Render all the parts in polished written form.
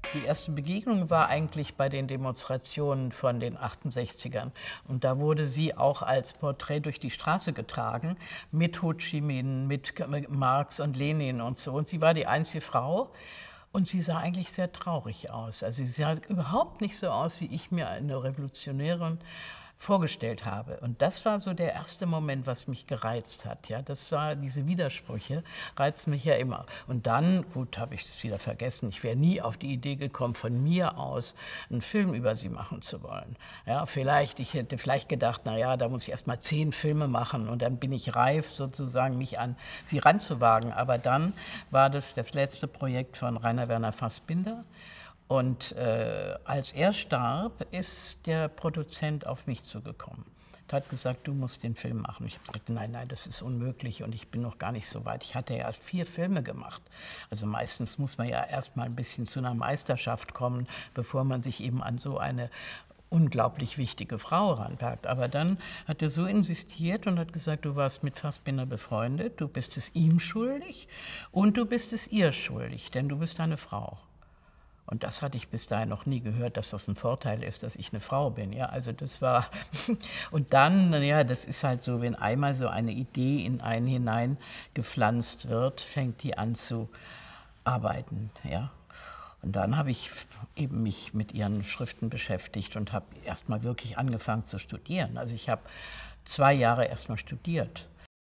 Die erste Begegnung war eigentlich bei den Demonstrationen von den 68ern. Und da wurde sie auch als Porträt durch die Straße getragen, mit Ho Chi Minh, mit Marx und Lenin und so. Und sie war die einzige Frau. Und sie sah eigentlich sehr traurig aus. Also sie sah überhaupt nicht so aus, wie ich mir eine Revolutionärin vorgestellt habe. Und das war so der erste Moment, was mich gereizt hat. Ja, das war diese Widersprüche, reizen mich ja immer. Und dann, gut, habe ich es wieder vergessen, ich wäre nie auf die Idee gekommen, von mir aus einen Film über sie machen zu wollen. Ja, ich hätte vielleicht gedacht, na ja, da muss ich erst mal 10 Filme machen und dann bin ich reif, sozusagen mich an sie ranzuwagen. Aber dann war das letzte Projekt von Rainer Werner Fassbinder. Und als er starb, ist der Produzent auf mich zugekommen. Er hat gesagt, du musst den Film machen. Ich habe gesagt, nein, nein, das ist unmöglich und ich bin noch gar nicht so weit. Ich hatte ja erst 4 Filme gemacht. Also meistens muss man ja erst mal ein bisschen zu einer Meisterschaft kommen, bevor man sich eben an so eine unglaublich wichtige Frau ranpackt. Aber dann hat er so insistiert und hat gesagt, du warst mit Fassbinder befreundet, du bist es ihm schuldig und du bist es ihr schuldig, denn du bist eine Frau. Und das hatte ich bis dahin noch nie gehört, dass das ein Vorteil ist, dass ich eine Frau bin. Ja, also das war und dann, ja, das ist halt so, wenn einmal so eine Idee in einen hineingepflanzt wird, fängt die an zu arbeiten. Ja. Und dann habe ich eben mich mit ihren Schriften beschäftigt und habe erst mal wirklich angefangen zu studieren. Also ich habe 2 Jahre erst mal studiert.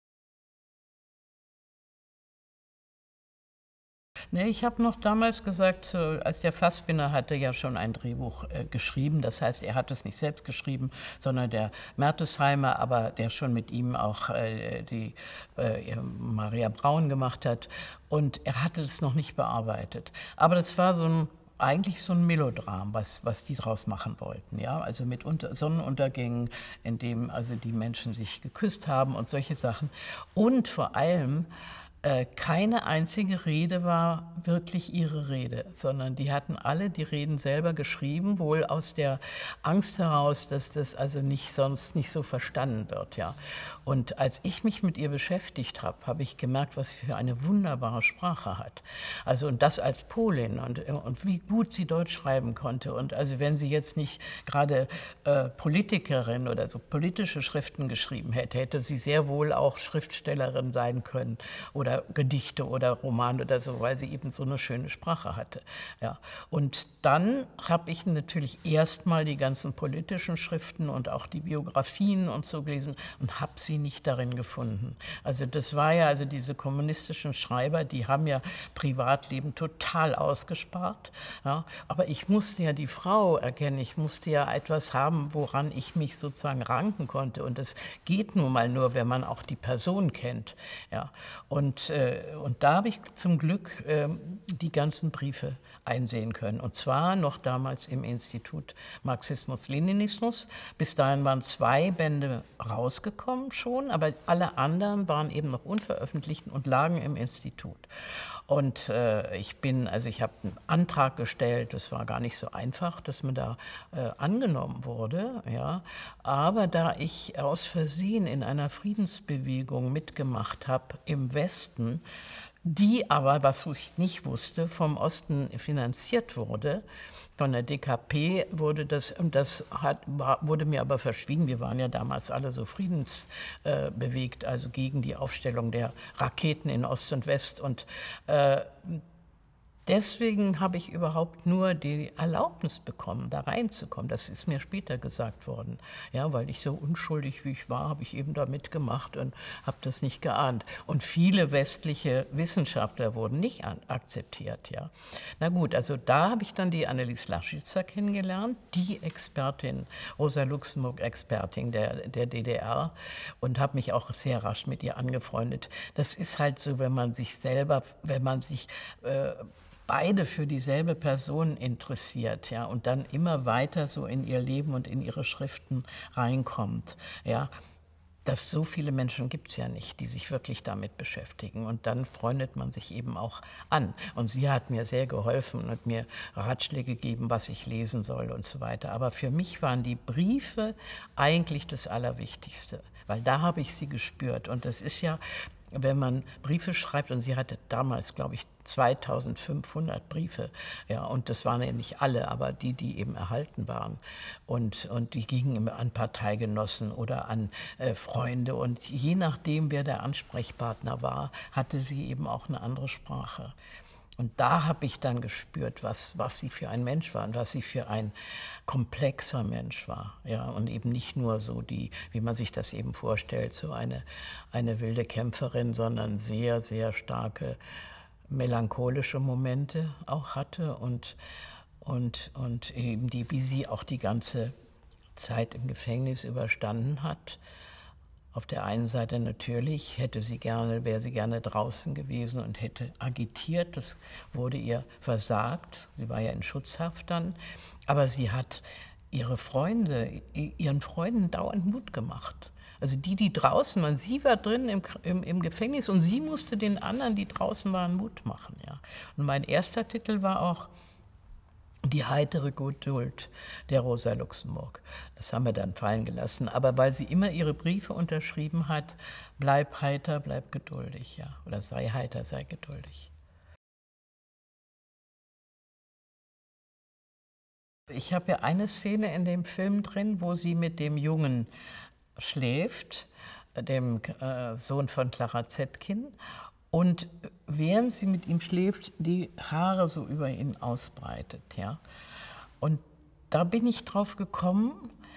Ne, ich habe noch damals gesagt, als der Fassbinder hatte ja schon ein Drehbuch geschrieben. Das heißt, er hat es nicht selbst geschrieben, sondern der Mertesheimer, aber der schon mit ihm auch die Maria Braun gemacht hat. Und er hatte es noch nicht bearbeitet. Aber das war eigentlich so ein Melodram, was die draus machen wollten. Ja? Also mit Sonnenuntergängen, in dem also die Menschen sich geküsst haben und solche Sachen. Und vor allem keine einzige Rede war wirklich ihre Rede, sondern die hatten alle die Reden selber geschrieben, wohl aus der Angst heraus, dass das also sonst nicht so verstanden wird. Ja. Und als ich mich mit ihr beschäftigt habe, habe ich gemerkt, was sie für eine wunderbare Sprache hat. Also und das als Polin und wie gut sie Deutsch schreiben konnte. Und also wenn sie jetzt nicht gerade Politikerin oder so politische Schriften geschrieben hätte, hätte sie sehr wohl auch Schriftstellerin sein können oder Gedichte oder Romane oder so, weil sie eben so eine schöne Sprache hatte. Ja. Und dann habe ich natürlich erstmal die ganzen politischen Schriften und auch die Biografien und so gelesen und habe sie nicht darin gefunden. Also das war ja, also diese kommunistischen Schreiber, die haben ja Privatleben total ausgespart. Ja. Aber ich musste ja die Frau erkennen, ich musste ja etwas haben, woran ich mich sozusagen ranken konnte. Und das geht nun mal nur, wenn man auch die Person kennt. Ja. Und da habe ich zum Glück die ganzen Briefe einsehen können. Und zwar noch damals im Institut Marxismus-Leninismus. Bis dahin waren 2 Bände rausgekommen schon, aber alle anderen waren eben noch unveröffentlicht und lagen im Institut. Und ich habe einen Antrag gestellt, das war gar nicht so einfach, dass man da angenommen wurde. Ja. Aber da ich aus Versehen in einer Friedensbewegung mitgemacht habe im Westen, die aber, was ich nicht wusste, vom Osten finanziert wurde. Von der DKP wurde wurde mir aber verschwiegen. Wir waren ja damals alle so friedensbewegt, also gegen die Aufstellung der Raketen in Ost und West. Und deswegen habe ich überhaupt nur die Erlaubnis bekommen, da reinzukommen. Das ist mir später gesagt worden. Ja, weil ich so unschuldig wie ich war, habe ich eben da mitgemacht und habe das nicht geahnt. Und viele westliche Wissenschaftler wurden nicht akzeptiert. Ja. Na gut, also da habe ich dann die Annelies Laschitzer kennengelernt, die Expertin, Rosa Luxemburg-Expertin der DDR, und habe mich auch sehr rasch mit ihr angefreundet. Das ist halt so, wenn man sich beide für dieselbe Person interessiert, ja, und dann immer weiter so in ihr Leben und in ihre Schriften reinkommt, ja. So viele Menschen gibt es ja nicht, die sich wirklich damit beschäftigen. Und dann freundet man sich eben auch an. Und sie hat mir sehr geholfen und mir Ratschläge gegeben, was ich lesen soll und so weiter. Aber für mich waren die Briefe eigentlich das Allerwichtigste, weil da habe ich sie gespürt. Und das ist ja wenn man Briefe schreibt, und sie hatte damals, glaube ich, 2.500 Briefe, ja, und das waren ja nicht alle, aber die, die eben erhalten waren. Und die gingen immer an Parteigenossen oder an Freunde. Und je nachdem, wer der Ansprechpartner war, hatte sie eben auch eine andere Sprache. Und da habe ich dann gespürt, was sie für ein Mensch war und was sie für ein komplexer Mensch war. Ja, und eben nicht nur so die, wie man sich das eben vorstellt, so eine wilde Kämpferin, sondern sehr, sehr starke melancholische Momente auch hatte und eben die, wie sie auch die ganze Zeit im Gefängnis überstanden hat. Auf der einen Seite natürlich wäre sie gerne draußen gewesen und hätte agitiert. Das wurde ihr versagt. Sie war ja in Schutzhaft dann. Aber sie hat ihren Freunden dauernd Mut gemacht. Also die draußen waren, sie war drin im Gefängnis und sie musste den anderen, die draußen waren, Mut machen. Ja. Und mein erster Titel war auch Die heitere Geduld der Rosa Luxemburg. Das haben wir dann fallen gelassen. Aber weil sie immer ihre Briefe unterschrieben hat, bleib heiter, bleib geduldig, ja. Oder sei heiter, sei geduldig. Ich habe ja eine Szene in dem Film drin, wo sie mit dem Jungen schläft, dem Sohn von Clara Zetkin. Und während sie mit ihm schläft, die Haare so über ihn ausbreitet. Ja? Und da bin ich drauf gekommen,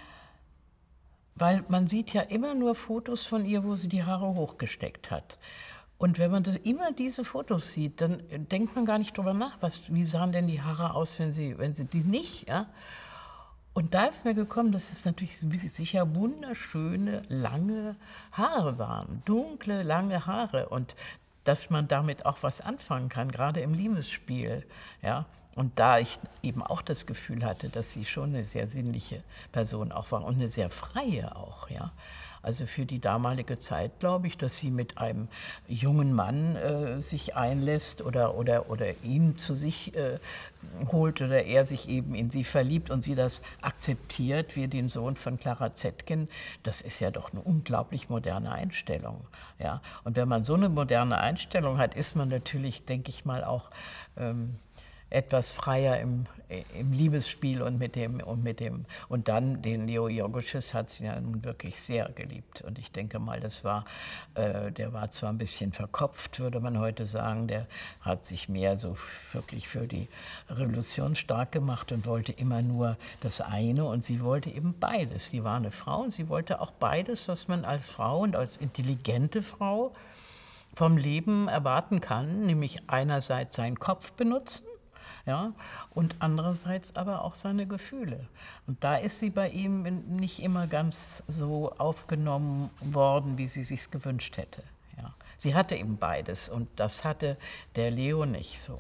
weil man sieht ja immer nur Fotos von ihr, wo sie die Haare hochgesteckt hat. Und wenn man immer diese Fotos sieht, dann denkt man gar nicht drüber nach, wie sahen denn die Haare aus, wenn sie die nicht, ja? Und da ist mir gekommen, dass es natürlich sicher wunderschöne, lange Haare waren, dunkle, lange Haare. Und dass man damit auch was anfangen kann, gerade im Liebesspiel. Ja? Und da ich eben auch das Gefühl hatte, dass sie schon eine sehr sinnliche Person auch war und eine sehr freie auch. Ja? Also für die damalige Zeit glaube ich, dass sie mit einem jungen Mann sich einlässt oder ihn zu sich holt oder er sich eben in sie verliebt und sie das akzeptiert, wie den Sohn von Clara Zetkin. Das ist ja doch eine unglaublich moderne Einstellung. Ja? Und wenn man so eine moderne Einstellung hat, ist man natürlich, denke ich mal, auch etwas freier im Liebesspiel und dann den Leo Jogusches hat sie ja nun wirklich sehr geliebt. Und ich denke mal, der war zwar ein bisschen verkopft, würde man heute sagen, der hat sich mehr so wirklich für die Revolution stark gemacht und wollte immer nur das eine und sie wollte eben beides. Sie war eine Frau und sie wollte auch beides, was man als Frau und als intelligente Frau vom Leben erwarten kann, nämlich einerseits seinen Kopf benutzen, ja, und andererseits aber auch seine Gefühle. Und da ist sie bei ihm nicht immer ganz so aufgenommen worden, wie sie sich gewünscht hätte. Ja. Sie hatte eben beides und das hatte der Leo nicht so.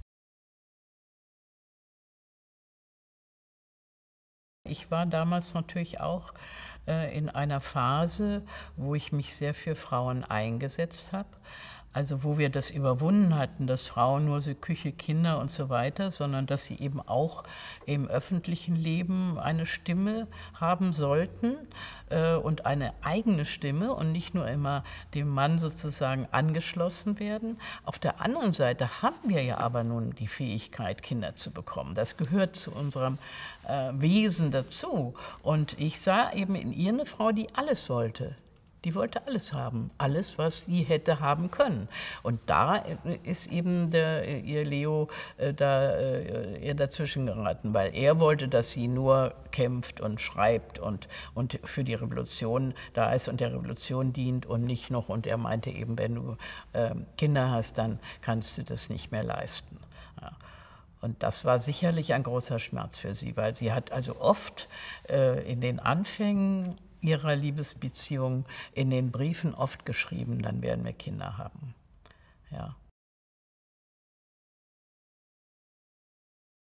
Ich war damals natürlich auch in einer Phase, wo ich mich sehr für Frauen eingesetzt habe. Also wo wir das überwunden hatten, dass Frauen nur so Küche, Kinder und so weiter, sondern dass sie eben auch im öffentlichen Leben eine Stimme haben sollten und eine eigene Stimme und nicht nur immer dem Mann sozusagen angeschlossen werden. Auf der anderen Seite haben wir ja aber nun die Fähigkeit, Kinder zu bekommen. Das gehört zu unserem Wesen dazu. Und ich sah eben in ihr eine Frau, die alles wollte. Die wollte alles haben, alles, was sie hätte haben können. Und da ist eben ihr Leo ihr dazwischen geraten, weil er wollte, dass sie nur kämpft und schreibt und für die Revolution da ist und der Revolution dient und nicht noch. Und er meinte eben, wenn du Kinder hast, dann kannst du das nicht mehr leisten. Ja. Und das war sicherlich ein großer Schmerz für sie, weil sie hat also oft in den Anfängen ihrer Liebesbeziehung in den Briefen oft geschrieben, dann werden wir Kinder haben. Ja.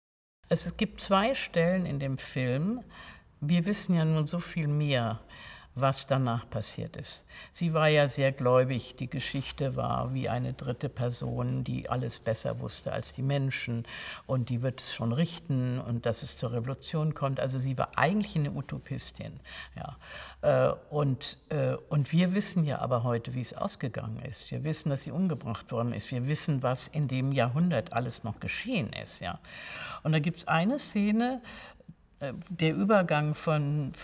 Es gibt zwei Stellen in dem Film. Wir wissen ja nun so viel mehr was danach passiert ist. Sie war ja sehr gläubig, die Geschichte war wie eine dritte Person, die alles besser wusste als die Menschen und die wird es schon richten und dass es zur Revolution kommt. Also sie war eigentlich eine Utopistin. Ja. Und wir wissen ja aber heute, wie es ausgegangen ist. Wir wissen, dass sie umgebracht worden ist. Wir wissen, was in dem Jahrhundert alles noch geschehen ist. Ja. Und da gibt es eine Szene, der Übergang von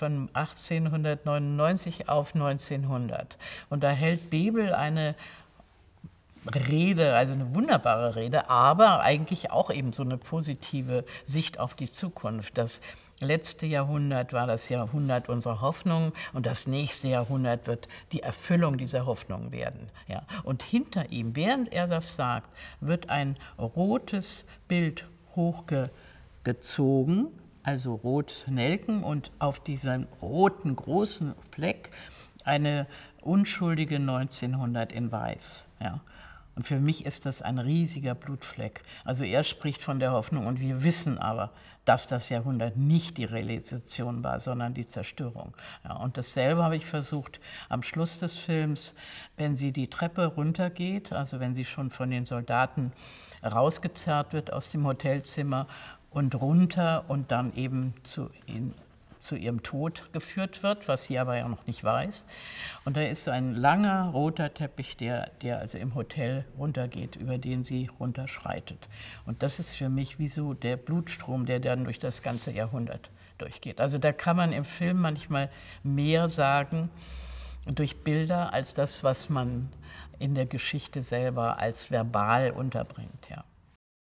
1899 auf 1900. Und da hält Bebel eine Rede, also eine wunderbare Rede, aber eigentlich auch eben so eine positive Sicht auf die Zukunft. Das letzte Jahrhundert war das Jahrhundert unserer Hoffnung und das nächste Jahrhundert wird die Erfüllung dieser Hoffnung werden. Ja. Und hinter ihm, während er das sagt, wird ein rotes Bild hochgezogen, also rot Nelken, und auf diesem roten großen Fleck eine unschuldige 1900 in weiß. Ja. Und für mich ist das ein riesiger Blutfleck. Also er spricht von der Hoffnung und wir wissen aber, dass das Jahrhundert nicht die Realisation war, sondern die Zerstörung. Ja, und dasselbe habe ich versucht am Schluss des Films, wenn sie die Treppe runtergeht, also wenn sie schon von den Soldaten rausgezerrt wird aus dem Hotelzimmer und runter und dann eben zu ihrem Tod geführt wird, was sie aber ja noch nicht weiß. Und da ist so ein langer roter Teppich, der also im Hotel runtergeht, über den sie runterschreitet. Und das ist für mich wie so der Blutstrom, der dann durch das ganze Jahrhundert durchgeht. Also da kann man im Film manchmal mehr sagen durch Bilder als das, was man in der Geschichte selber als verbal unterbringt. Ja.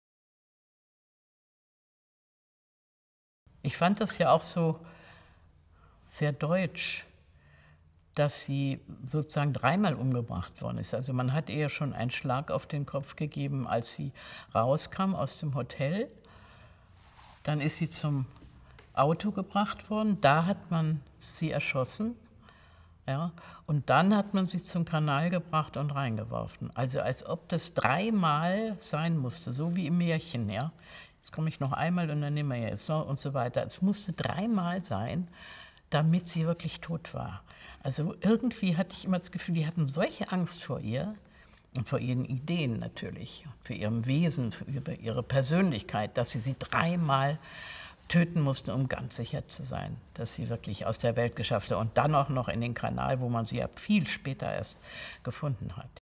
Ich fand das ja auch so sehr deutsch, dass sie sozusagen dreimal umgebracht worden ist. Also man hat ihr schon einen Schlag auf den Kopf gegeben, als sie rauskam aus dem Hotel. Dann ist sie zum Auto gebracht worden, da hat man sie erschossen. Ja, und dann hat man sie zum Kanal gebracht und reingeworfen. Also als ob das dreimal sein musste, so wie im Märchen. Ja. Jetzt komme ich noch einmal und dann nehmen wir jetzt noch und so weiter. Es musste dreimal sein, damit sie wirklich tot war. Also irgendwie hatte ich immer das Gefühl, die hatten solche Angst vor ihr und vor ihren Ideen natürlich, für ihrem Wesen, für ihre Persönlichkeit, dass sie dreimal töten mussten, um ganz sicher zu sein, dass sie wirklich aus der Welt geschafft hat. Und dann auch noch in den Kanal, wo man sie ja viel später erst gefunden hat.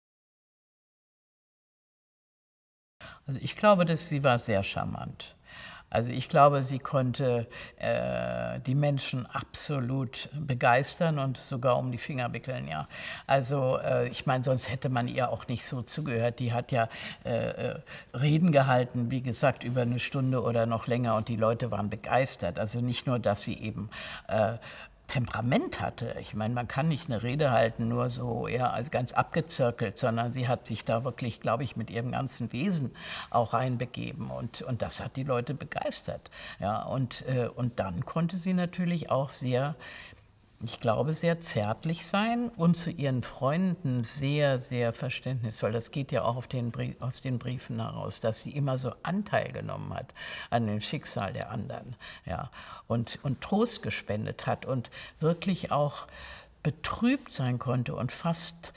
Also ich glaube, dass sie war sehr charmant. Also ich glaube, sie konnte die Menschen absolut begeistern und sogar um die Finger wickeln, ja. Also ich meine, sonst hätte man ihr auch nicht so zugehört. Die hat ja Reden gehalten, wie gesagt, über eine Stunde oder noch länger und die Leute waren begeistert. Also nicht nur, dass sie eben Temperament hatte. Ich meine, man kann nicht eine Rede halten, nur so ja, also ganz abgezirkelt, sondern sie hat sich da wirklich, glaube ich, mit ihrem ganzen Wesen auch reinbegeben und das hat die Leute begeistert. Ja, und dann konnte sie natürlich auch sehr, ich glaube, sehr zärtlich sein und zu ihren Freunden sehr, sehr verständnisvoll. Das geht ja auch aus den Briefen heraus, dass sie immer so Anteil genommen hat an dem Schicksal der anderen, ja, und Trost gespendet hat und wirklich auch betrübt sein konnte und fast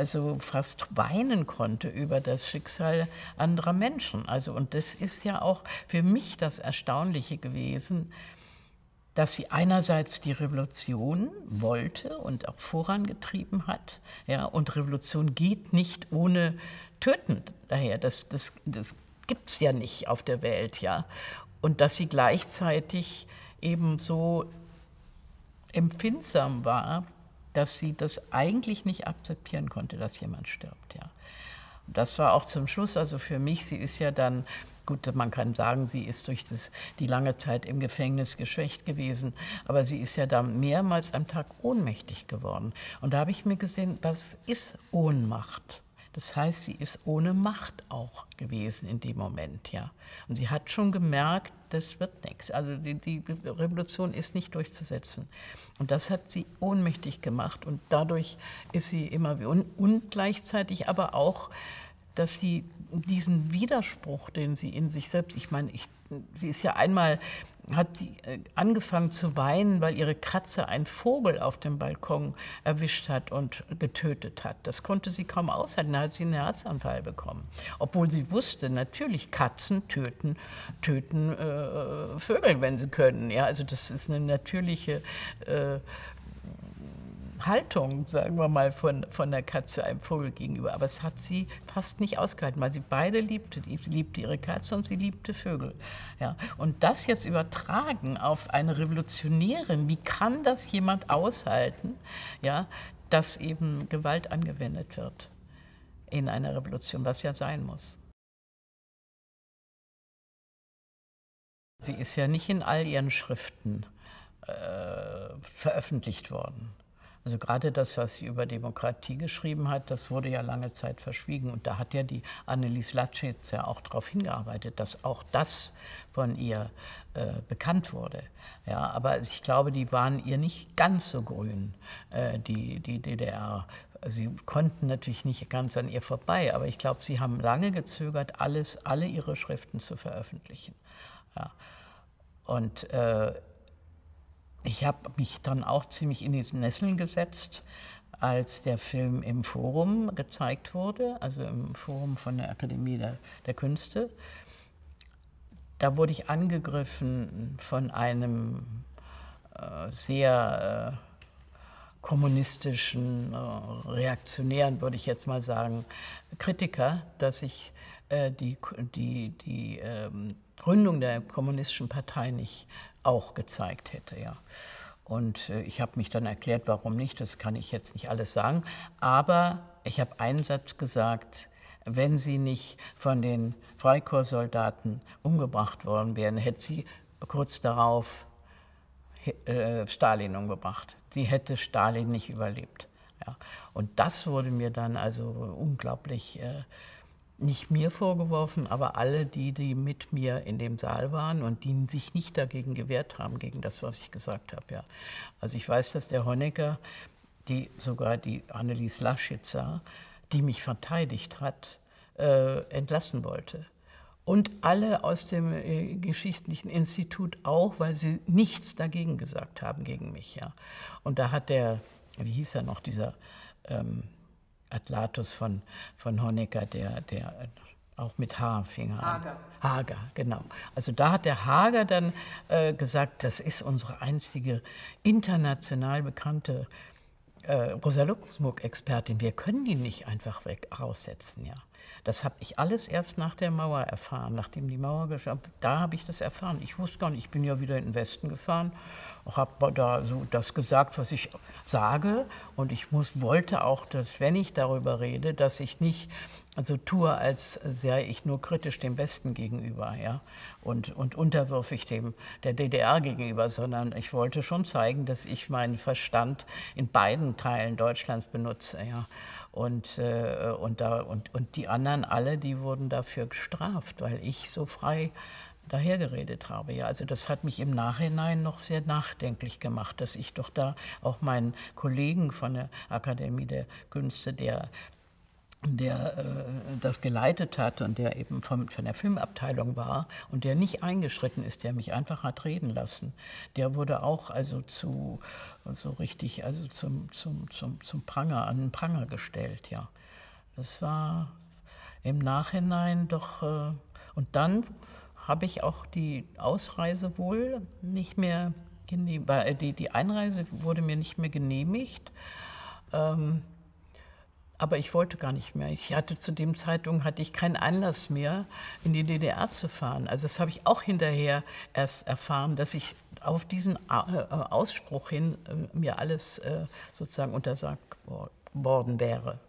weinen konnte über das Schicksal anderer Menschen. Also, und das ist ja auch für mich das Erstaunliche gewesen, dass sie einerseits die Revolution wollte und auch vorangetrieben hat. Ja, und Revolution geht nicht ohne Töten daher. Das gibt es ja nicht auf der Welt. Ja. Und dass sie gleichzeitig eben so empfindsam war, dass sie das eigentlich nicht akzeptieren konnte, dass jemand stirbt. Ja. Und das war auch zum Schluss, also für mich, sie ist ja dann, gut, man kann sagen, sie ist durch die lange Zeit im Gefängnis geschwächt gewesen, aber sie ist ja dann mehrmals am Tag ohnmächtig geworden. Und da habe ich mir gesehen, was ist Ohnmacht? Das heißt, sie ist ohne Macht auch gewesen in dem Moment, ja. Und sie hat schon gemerkt, das wird nichts. Also die Revolution ist nicht durchzusetzen. Und das hat sie ohnmächtig gemacht und dadurch ist sie immer und gleichzeitig aber auch, dass sie diesen Widerspruch, den sie in sich selbst, ich meine, sie ist ja einmal, hat sie angefangen zu weinen, weil ihre Katze einen Vogel auf dem Balkon erwischt hat und getötet hat. Das konnte sie kaum aushalten, da hat sie einen Herzanfall bekommen. Obwohl sie wusste, natürlich Katzen töten Vögel, wenn sie können. Ja, also das ist eine natürliche Haltung, sagen wir mal, von der Katze einem Vogel gegenüber. Aber es hat sie fast nicht ausgehalten, weil sie beide liebte. Sie liebte ihre Katze und sie liebte Vögel. Ja. Und das jetzt übertragen auf eine Revolutionärin, wie kann das jemand aushalten, ja, dass eben Gewalt angewendet wird in einer Revolution, was ja sein muss. Sie ist ja nicht in all ihren Schriften veröffentlicht worden. Also gerade das, was sie über Demokratie geschrieben hat, das wurde ja lange Zeit verschwiegen. Und da hat ja die Annelies Laschet ja auch darauf hingearbeitet, dass auch das von ihr bekannt wurde. Ja, aber ich glaube, die waren ihr nicht ganz so grün, die DDR. Sie konnten natürlich nicht ganz an ihr vorbei, aber ich glaube, sie haben lange gezögert, alle ihre Schriften zu veröffentlichen. Ja. Und ich habe mich dann auch ziemlich in die Nesseln gesetzt, als der Film im Forum gezeigt wurde, also im Forum von der Akademie der Künste. Da wurde ich angegriffen von einem sehr kommunistischen, reaktionären, würde ich jetzt mal sagen, Kritiker, dass ich die Gründung der Kommunistischen Partei nicht auch gezeigt hätte. Ja. Und ich habe mich dann erklärt, warum nicht, das kann ich jetzt nicht alles sagen. Aber ich habe einen Satz gesagt: Wenn sie nicht von den Freikorpssoldaten umgebracht worden wären, hätte sie kurz darauf Stalin umgebracht. Sie hätte Stalin nicht überlebt. Ja. Und das wurde mir dann also unglaublich nicht mir vorgeworfen, aber alle, die mit mir in dem Saal waren und die sich nicht dagegen gewehrt haben, gegen das, was ich gesagt habe. Ja. Also ich weiß, dass der Honecker, sogar die Annelies Laschet, die mich verteidigt hat, entlassen wollte. Und alle aus dem Geschichtlichen Institut auch, weil sie nichts dagegen gesagt haben, gegen mich. Ja. Und da hat wie hieß er noch, dieser Atlatus von Honecker, der auch mit H fing an. Hager, genau. Also da hat der Hager dann gesagt, das ist unsere einzige international bekannte Rosa-Luxemburg-Expertin. Wir können die nicht einfach raussetzen. Ja. Das habe ich alles erst nach der Mauer erfahren, nachdem die Mauer geschah. Da habe ich das erfahren. Ich wusste gar nicht, ich bin ja wieder in den Westen gefahren, habe da so das gesagt, was ich sage. Und ich wollte auch, dass, wenn ich darüber rede, dass ich nicht so tue, als sei ich nur kritisch dem Westen gegenüber, ja, und unterwürfig der DDR gegenüber, sondern ich wollte schon zeigen, dass ich meinen Verstand in beiden Teilen Deutschlands benutze, ja. Und die anderen alle, die wurden dafür gestraft, weil ich so frei dahergeredet habe. Ja, also das hat mich im Nachhinein noch sehr nachdenklich gemacht, dass ich doch da auch meinen Kollegen von der Akademie der Künste, der das geleitet hat und der eben von der Filmabteilung war und der nicht eingeschritten ist, der mich einfach hat reden lassen, der wurde auch also zum Pranger, an den Pranger gestellt. Ja. Das war im Nachhinein doch, und dann habe ich auch die Ausreise wohl nicht mehr genehmigt, die Einreise wurde mir nicht mehr genehmigt. Aber ich wollte gar nicht mehr. Zu dem Zeitpunkt hatte ich keinen Anlass mehr, in die DDR zu fahren. Also das habe ich auch hinterher erst erfahren, dass ich auf diesen Ausspruch hin mir alles sozusagen untersagt worden wäre.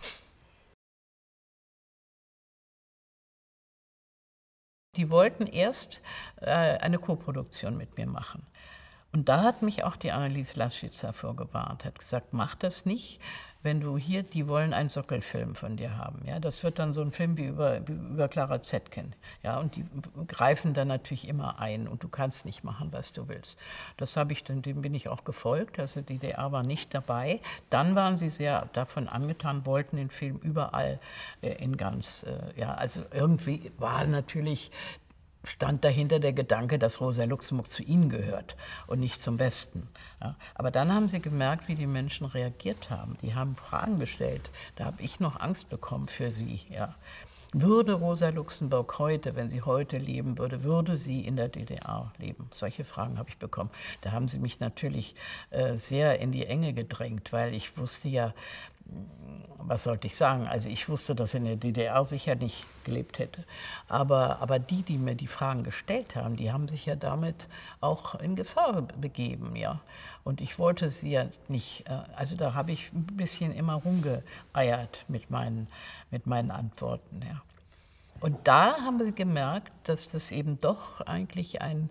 Die wollten erst eine Koproduktion mit mir machen. Und da hat mich auch die Annelies Laschet davor gewarnt, hat gesagt, mach das nicht, wenn du hier, die wollen einen Sockelfilm von dir haben. Ja, das wird dann so ein Film wie über Clara Zetkin. Ja, und die greifen dann natürlich immer ein und du kannst nicht machen, was du willst. Dem bin ich auch gefolgt, also die DDR war nicht dabei. Dann waren sie sehr davon angetan, wollten den Film überall ja, also irgendwie war natürlich stand dahinter der Gedanke, dass Rosa Luxemburg zu ihnen gehört und nicht zum Westen. Ja. Aber dann haben sie gemerkt, wie die Menschen reagiert haben. Die haben Fragen gestellt. Da habe ich noch Angst bekommen für sie. Ja. Würde Rosa Luxemburg heute, wenn sie heute leben würde, würde sie in der DDR leben? Solche Fragen habe ich bekommen. Da haben sie mich natürlich sehr in die Enge gedrängt, weil ich wusste ja, was sollte ich sagen? Also ich wusste, dass er in der DDR sicher nicht gelebt hätte. Aber die mir die Fragen gestellt haben, die haben sich ja damit auch in Gefahr begeben. Ja? Und ich wollte sie ja nicht, also da habe ich ein bisschen immer rumgeeiert mit meinen Antworten. Ja. Und da haben sie gemerkt, dass das eben doch eigentlich ein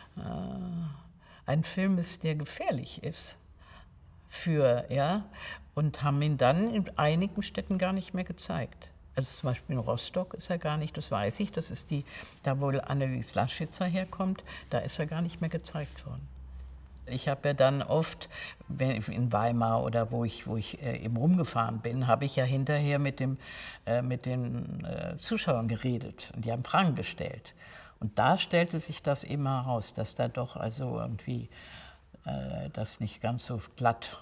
Film ist, der gefährlich ist. Und haben ihn dann in einigen Städten gar nicht mehr gezeigt. Also zum Beispiel in Rostock ist er gar nicht, das weiß ich, das ist da wo Annelies Laschitzer herkommt, da ist er gar nicht mehr gezeigt worden. Ich habe ja dann oft, in Weimar oder wo ich eben rumgefahren bin, habe ich ja hinterher mit den Zuschauern geredet und die haben Fragen gestellt. Und da stellte sich das eben heraus, dass da doch also irgendwie das nicht ganz so glatt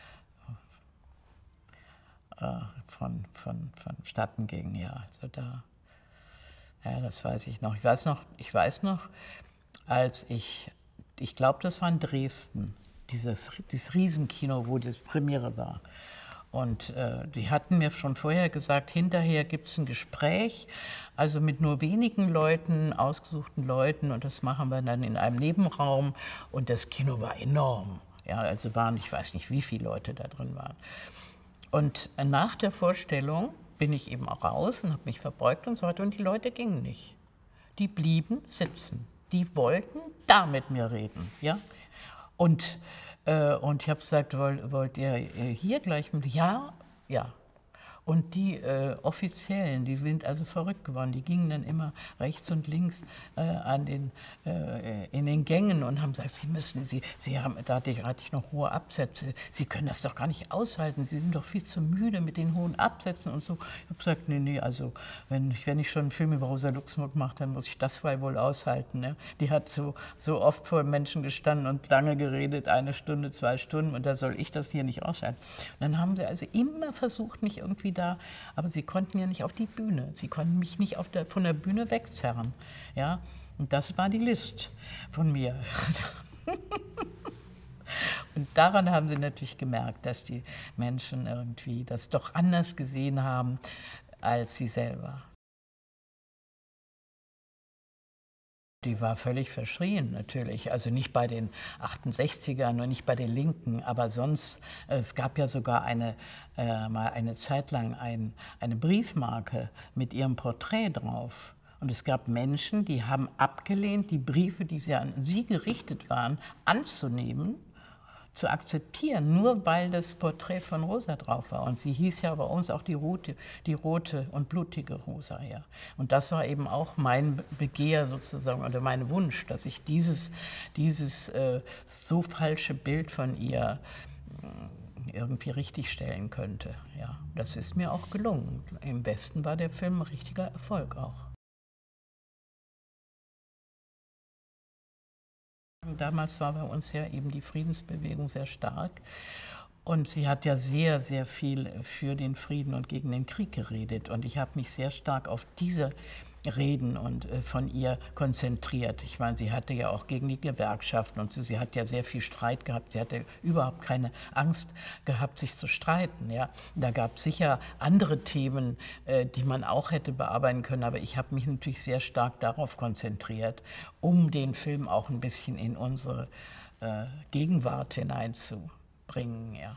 vonstatten ging. Ja, also das weiß ich noch. Ich weiß noch, als ich glaube, das war in Dresden, dieses Riesenkino, wo das Premiere war. Und die hatten mir schon vorher gesagt, hinterher gibt es ein Gespräch, also mit nur wenigen Leuten, ausgesuchten Leuten, und das machen wir dann in einem Nebenraum. Und das Kino war enorm. Ja, also ich weiß nicht, wie viele Leute da drin waren. Und nach der Vorstellung bin ich eben auch raus und habe mich verbeugt und so weiter. Und die Leute gingen nicht. Die blieben sitzen. Die wollten da mit mir reden. Ja? Und ich habe gesagt, wollt ihr hier gleich mit? Ja, ja. Und die Offiziellen, die sind also verrückt geworden. Die gingen dann immer rechts und links in den Gängen und haben gesagt, da hatte ich noch hohe Absätze, Sie können das doch gar nicht aushalten, Sie sind doch viel zu müde mit den hohen Absätzen und so. Ich habe gesagt, nee, also wenn ich schon einen Film über Rosa Luxemburg mache, dann muss ich das wohl aushalten. Ne? Die hat so oft vor Menschen gestanden und lange geredet, 1 Stunde, 2 Stunden, und da soll ich das hier nicht aushalten. Und dann haben sie also immer versucht, mich irgendwie aber sie konnten ja nicht auf die Bühne. Sie konnten mich nicht von der Bühne wegzerren. Ja? Und das war die List von mir. Und daran haben sie natürlich gemerkt, dass die Menschen irgendwie das doch anders gesehen haben als sie selber. Die war völlig verschrien natürlich, also nicht bei den 68ern und nicht bei den Linken, aber sonst, es gab ja sogar mal eine Zeit lang eine Briefmarke mit ihrem Porträt drauf. Und es gab Menschen, die haben abgelehnt, die Briefe, die an sie gerichtet waren, anzunehmen, zu akzeptieren, nur weil das Porträt von Rosa drauf war. Und sie hieß ja bei uns auch die rote und blutige Rosa. Ja. Und das war eben auch mein Begehr sozusagen oder mein Wunsch, dass ich dieses so falsche Bild von ihr irgendwie richtigstellen könnte. Ja. Das ist mir auch gelungen. Im Westen war der Film ein richtiger Erfolg auch. Damals war bei uns ja eben die Friedensbewegung sehr stark und sie hat ja sehr, sehr viel für den Frieden und gegen den Krieg geredet und ich habe mich sehr stark auf diese Reden von ihr konzentriert. Ich meine, sie hatte ja auch gegen die Gewerkschaften und so, sie hat ja sehr viel Streit gehabt, sie hatte überhaupt keine Angst gehabt, sich zu streiten. Ja. Da gab es sicher andere Themen, die man auch hätte bearbeiten können, aber ich habe mich natürlich sehr stark darauf konzentriert, um den Film auch ein bisschen in unsere Gegenwart hineinzubringen. Ja.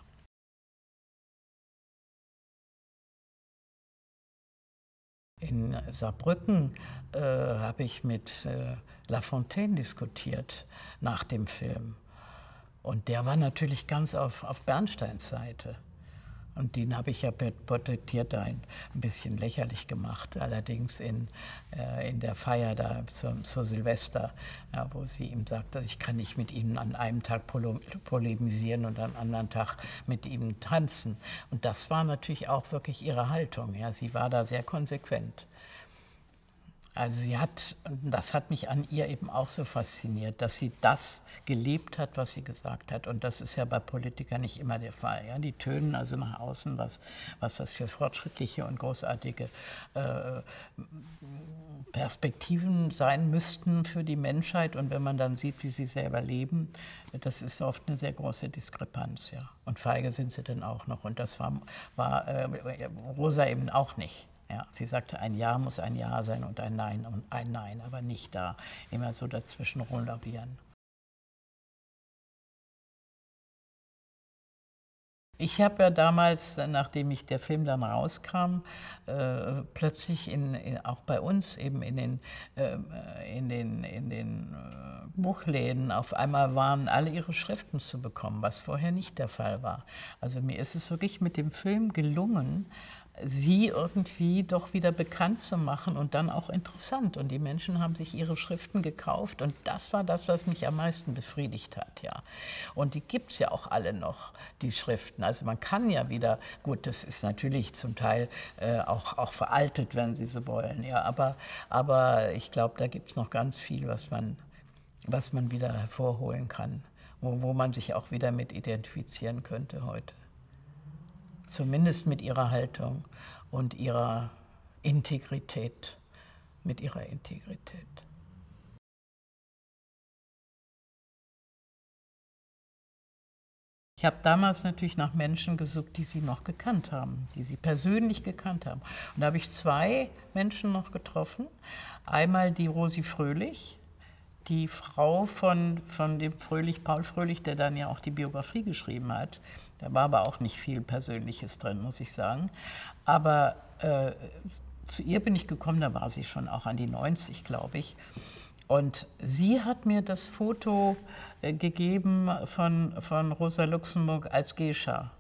In Saarbrücken habe ich mit Lafontaine diskutiert nach dem Film. Und der war natürlich ganz auf Bernsteins Seite. Und den habe ich ja porträtiert da ein bisschen lächerlich gemacht, allerdings in der Feier da zur Silvester, ja, wo sie ihm sagt, dass ich kann nicht mit Ihnen an einem Tag polemisieren und am anderen Tag mit ihm tanzen. Und das war natürlich auch wirklich ihre Haltung. Ja. Sie war da sehr konsequent. Also sie hat, das hat mich an ihr eben auch so fasziniert, dass sie das gelebt hat, was sie gesagt hat. Und das ist ja bei Politikern nicht immer der Fall. Ja? Die tönen also nach außen, was das für fortschrittliche und großartige Perspektiven sein müssten für die Menschheit. Und wenn man dann sieht, wie sie selber leben, das ist oft eine sehr große Diskrepanz. Ja? Und feige sind sie dann auch noch. Und das war Rosa eben auch nicht. Ja, sie sagte, ein Ja muss ein Ja sein und ein Nein, aber nicht da immer so dazwischen rumlavieren. Ich habe ja damals, nachdem der Film dann rauskam, plötzlich auch bei uns eben in den Buchläden auf einmal waren alle ihre Schriften zu bekommen, was vorher nicht der Fall war. Also mir ist es wirklich mit dem Film gelungen, sie irgendwie doch wieder bekannt zu machen und dann auch interessant. Und die Menschen haben sich ihre Schriften gekauft und das war das, was mich am meisten befriedigt hat. Ja. Und die gibt es ja auch alle noch, die Schriften. Also man kann ja wieder, gut, das ist natürlich zum Teil auch veraltet, wenn Sie so wollen. Ja. Aber ich glaube, da gibt es noch ganz viel, was man wieder hervorholen kann, wo man sich auch wieder mit identifizieren könnte heute. Zumindest mit ihrer Haltung und ihrer Integrität, mit ihrer Integrität. Ich habe damals natürlich nach Menschen gesucht, die sie noch gekannt haben, die sie persönlich gekannt haben. Und da habe ich zwei Menschen noch getroffen. Einmal die Rosi Fröhlich, die Frau von dem Paul Fröhlich, der dann ja auch die Biografie geschrieben hat. Da war aber auch nicht viel Persönliches drin, muss ich sagen. Aber zu ihr bin ich gekommen, da war sie schon auch an die 90, glaube ich. Und sie hat mir das Foto gegeben von Rosa Luxemburg als Geisha.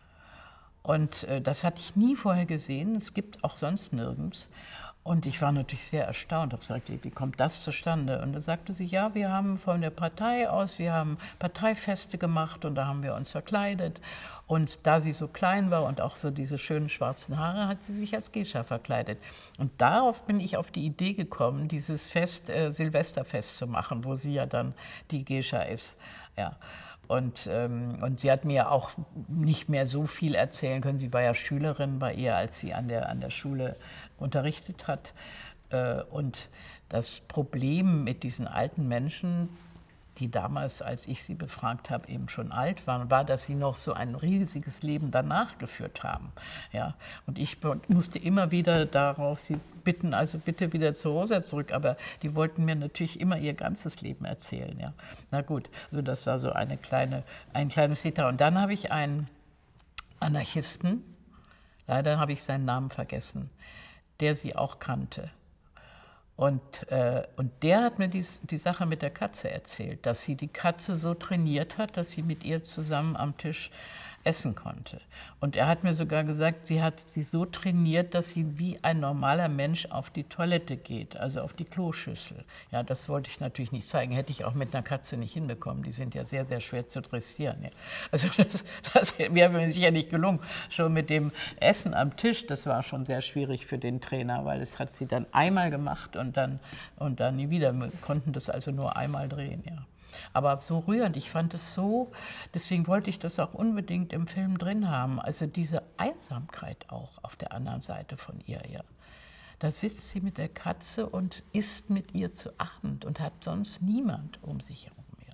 Und das hatte ich nie vorher gesehen, es gibt auch sonst nirgends. Und ich war natürlich sehr erstaunt, habe gesagt, wie kommt das zustande? Und dann sagte sie, ja, wir haben von der Partei aus, wir haben Parteifeste gemacht und da haben wir uns verkleidet. Und da sie so klein war und auch so diese schönen schwarzen Haare, hat sie sich als Geisha verkleidet. Und darauf bin ich auf die Idee gekommen, dieses Fest, Silvesterfest zu machen, wo sie ja dann die Geisha ist. Ja. Und sie hat mir auch nicht mehr so viel erzählen können. Sie war ja Schülerin bei ihr, als sie an der Schule unterrichtet hat. Und das Problem mit diesen alten Menschen, die damals, als ich sie befragt habe, eben schon alt waren, war, dass sie noch so ein riesiges Leben danach geführt haben. Ja? Und ich musste immer wieder darauf sie bitten, also bitte wieder zu Rosa zurück, aber die wollten mir natürlich immer ihr ganzes Leben erzählen. Ja? Na gut, also das war so ein kleines Detail. Und dann habe ich einen Anarchisten, leider habe ich seinen Namen vergessen, der sie auch kannte. Und der hat mir die Sache mit der Katze erzählt, dass sie die Katze so trainiert hat, dass sie mit ihr zusammen am Tisch essen konnte. Und er hat mir sogar gesagt, sie hat sie so trainiert, dass sie wie ein normaler Mensch auf die Toilette geht, also auf die Kloschüssel. Ja, das wollte ich natürlich nicht zeigen, hätte ich auch mit einer Katze nicht hinbekommen. Die sind ja sehr, sehr schwer zu dressieren. Ja. Also das wäre mir sicher nicht gelungen. Schon mit dem Essen am Tisch, das war schon sehr schwierig für den Trainer, weil es hat sie dann einmal gemacht und dann nie wieder. Wir konnten das also nur einmal drehen. Ja. Aber so rührend, ich fand es so, deswegen wollte ich das auch unbedingt im Film drin haben, also diese Einsamkeit auch auf der anderen Seite von ihr. Ja. Da sitzt sie mit der Katze und isst mit ihr zu Abend und hat sonst niemand um sich herum. Ja.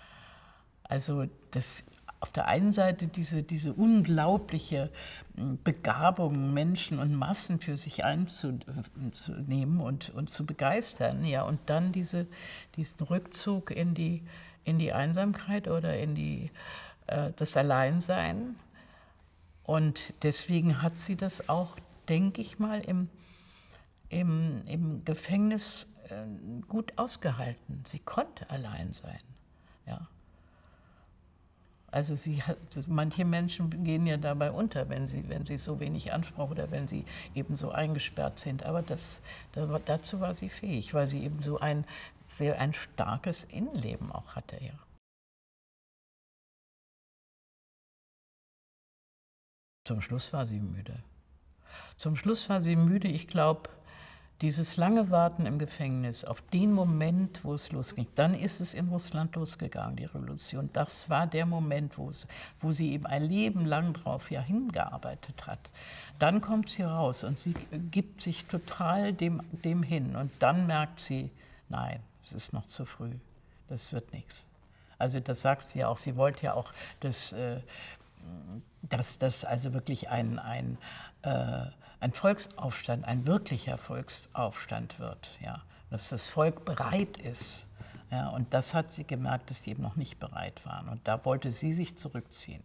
Also das auf der einen Seite diese unglaubliche Begabung, Menschen und Massen für sich einzunehmen und zu begeistern, ja, und dann diesen Rückzug in die Einsamkeit oder in das Alleinsein. Und deswegen hat sie das auch, denke ich mal, im Gefängnis gut ausgehalten. Sie konnte allein sein, ja. Also manche Menschen gehen ja dabei unter, wenn sie so wenig Anspruch oder wenn sie eben so eingesperrt sind. Aber dazu war sie fähig, weil sie eben so ein starkes Innenleben auch hatte. Ja. Zum Schluss war sie müde. Zum Schluss war sie müde, ich glaube, Dieses lange Warten im Gefängnis auf den Moment, wo es losging, dann ist es in Russland losgegangen, die Revolution. Das war der Moment, wo sie eben ein Leben lang drauf ja hingearbeitet hat. Dann kommt sie raus und sie gibt sich total dem hin. Und dann merkt sie, nein, es ist noch zu früh, das wird nichts. Also das sagt sie ja auch, sie wollte ja auch, dass das also wirklich ein Volksaufstand, ein wirklicher Volksaufstand wird, ja, dass das Volk bereit ist. Ja, und das hat sie gemerkt, dass die eben noch nicht bereit waren. Und da wollte sie sich zurückziehen.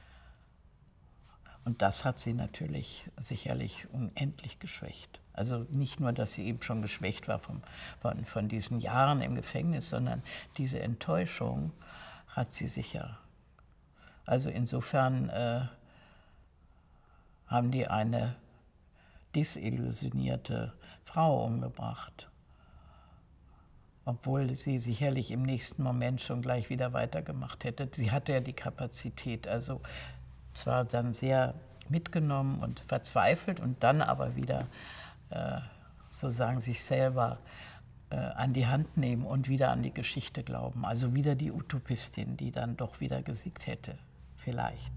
Und das hat sie natürlich sicherlich unendlich geschwächt. Also nicht nur, dass sie eben schon geschwächt war von diesen Jahren im Gefängnis, sondern diese Enttäuschung hat sie sicher. Also insofern haben die eine desillusionierte Frau umgebracht, obwohl sie sicherlich im nächsten Moment schon gleich wieder weitergemacht hätte. Sie hatte ja die Kapazität, also zwar dann sehr mitgenommen und verzweifelt und dann aber wieder sozusagen sich selber an die Hand nehmen und wieder an die Geschichte glauben. Also wieder die Utopistin, die dann doch wieder gesiegt hätte, vielleicht.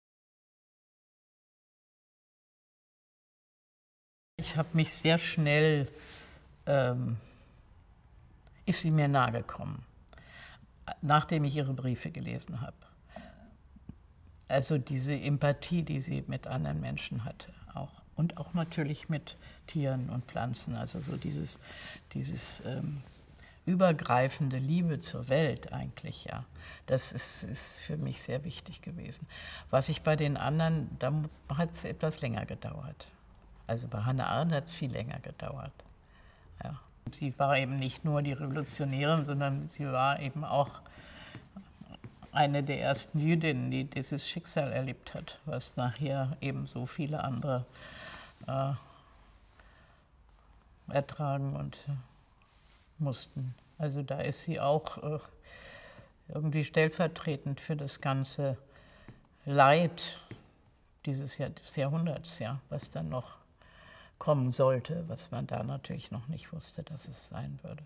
Ich habe mich sehr schnell, ist sie mir nahe gekommen, nachdem ich ihre Briefe gelesen habe. Also diese Empathie, die sie mit anderen Menschen hatte, auch. Und auch natürlich mit Tieren und Pflanzen, also so dieses übergreifende Liebe zur Welt eigentlich, ja. Das ist für mich sehr wichtig gewesen. Was ich bei den anderen, da hat es etwas länger gedauert. Also bei Hannah Arendt hat es viel länger gedauert. Ja. Sie war eben nicht nur die Revolutionärin, sondern sie war eben auch eine der ersten Jüdinnen, die dieses Schicksal erlebt hat, was nachher eben so viele andere ertragen und mussten. Also da ist sie auch irgendwie stellvertretend für das ganze Leid des Jahrhunderts, ja, was dann noch kommen sollte, was man da natürlich noch nicht wusste, dass es sein würde.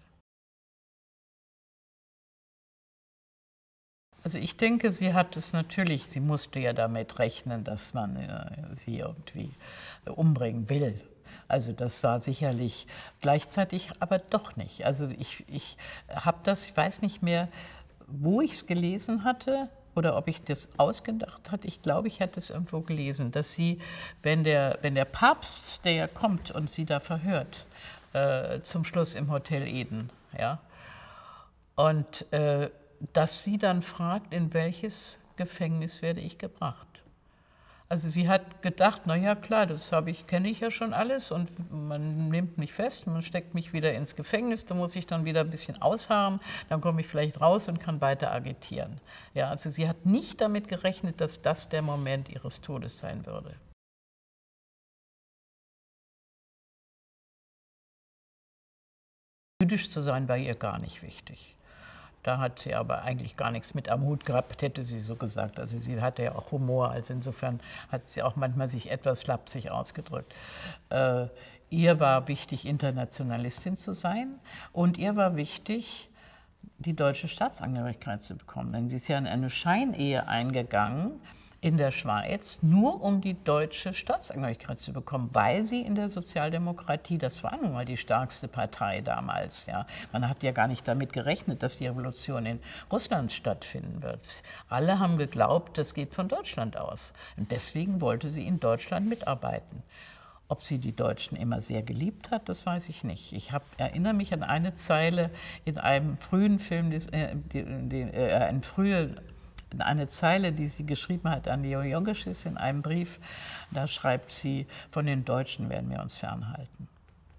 Also ich denke, sie hat es natürlich, sie musste ja damit rechnen, dass man sie irgendwie umbringen will. Also das war sicherlich gleichzeitig, aber doch nicht. Also ich habe das, ich weiß nicht mehr, wo ich es gelesen hatte oder ob ich das ausgedacht hatte. Ich glaube, ich hatte es irgendwo gelesen, dass sie, wenn der Papst, der ja kommt und sie da verhört, zum Schluss im Hotel Eden, ja, und dass sie dann fragt, in welches Gefängnis werde ich gebracht. Also sie hat gedacht, na ja klar, kenne ich ja schon alles und man nimmt mich fest, man steckt mich wieder ins Gefängnis, da muss ich dann wieder ein bisschen ausharren, dann komme ich vielleicht raus und kann weiter agitieren. Ja, also sie hat nicht damit gerechnet, dass das der Moment ihres Todes sein würde. Jüdisch zu sein war ihr gar nicht wichtig. Da hat sie aber eigentlich gar nichts mit am Hut gehabt, hätte sie so gesagt. Also sie hatte ja auch Humor, also insofern hat sie auch manchmal sich etwas flapsig ausgedrückt. Ihr war wichtig, Internationalistin zu sein und ihr war wichtig, die deutsche Staatsangehörigkeit zu bekommen. Denn sie ist ja in eine Scheinehe eingegangen in der Schweiz, nur um die deutsche Staatsangehörigkeit zu bekommen, weil sie in der Sozialdemokratie, das war nun mal die stärkste Partei damals, ja. Man hat ja gar nicht damit gerechnet, dass die Revolution in Russland stattfinden wird. Alle haben geglaubt, das geht von Deutschland aus. Und deswegen wollte sie in Deutschland mitarbeiten. Ob sie die Deutschen immer sehr geliebt hat, das weiß ich nicht. Ich erinnere mich an eine Zeile in einem frühen Film, eine Zeile, die sie geschrieben hat an Leo Jogischis in einem Brief. Da schreibt sie, von den Deutschen werden wir uns fernhalten.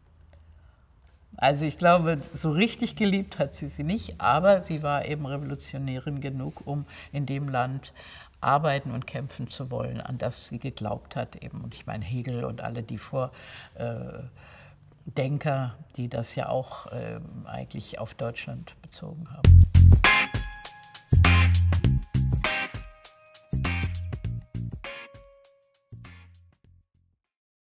Also ich glaube, so richtig geliebt hat sie nicht, aber sie war eben Revolutionärin genug, um in dem Land arbeiten und kämpfen zu wollen, an das sie geglaubt hat. Eben. Und ich meine Hegel und alle die Vordenker, die das ja auch eigentlich auf Deutschland bezogen haben.